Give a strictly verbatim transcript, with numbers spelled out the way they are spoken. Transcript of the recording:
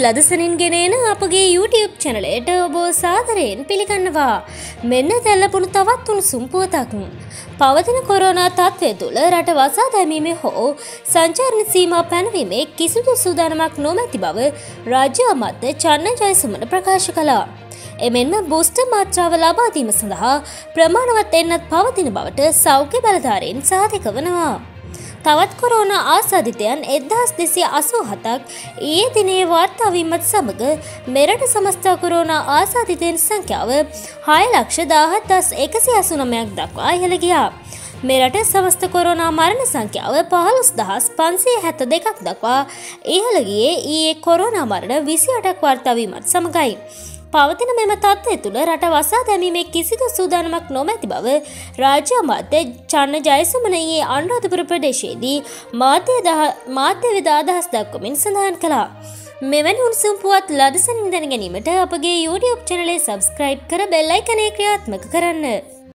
ලදසනින් ගෙනෙන අපගේ YouTube චැනලයට ඔබ සාදරයෙන් පිළිගන්නවා. මෙන්න දැල්ලපුණු තවත් උණුසුම් පුවතක්. පවතින කොරෝනා තත්ත්වය තුළ රට වසා දැමීමේ හෝ සංචාරණ සීමා පැනවීමේ කිසිදු සූදානමක් නොමැති බව රාජ්‍ය අමාත්‍ය චන්න ජයසුමන ප්‍රකාශ කළා. එමෙන්ම බූස්ටර් මාත්‍රාව ලබා දීම සඳහා ප්‍රමාණවත් එන්නත් පවතින බවට සෞඛ්‍ය බලධාරීන් සාධක වනවා. තවත් කොරෝනා ආසාදිතයන් එක්දහස් දෙසිය අසූ හතක් ඊයේ දිනේ වාර්තා වීමත් සමග මෙරට සමස්ත කොරෝනා ආසාදිතයන් සංඛ්‍යාව හය ලක්ෂ දාහත් දහස් එකසිය අසූ නවයක් දක්වා ඉහළ ගියා. මෙරට සමස්ත කොරෝනා මරණ සංඛ්‍යාව පහළොස් දහස් පන්සිය හැත්තෑ දෙකක් දක්වා ඉහළ ගියේ ඊයේ කොරෝනා මරණ විසි අටක් වාර්තා වීමත් සමගයි. පවතින මෙම තත්ත්වය තුළ රට වසා දැමීමේ කිසිදු සූදානමක් නොමැති බව රාජ්‍ය අමාත්‍ය චන්න ජයසුමන ඊයේ අනුරාධපුර ප්‍රදේශයේදී මාධ්‍ය වෙත අදහස් දක්වමින් සඳහන් කළා. මෙවැනි උණුසුම් පුවත් ලදසනින් දැන ගැනීමට අපගේ YouTube චැනලය සබ්ස්ක්‍රයිබ් කර බෙල් අයිකනය ක්‍රියාත්මක කරන්න.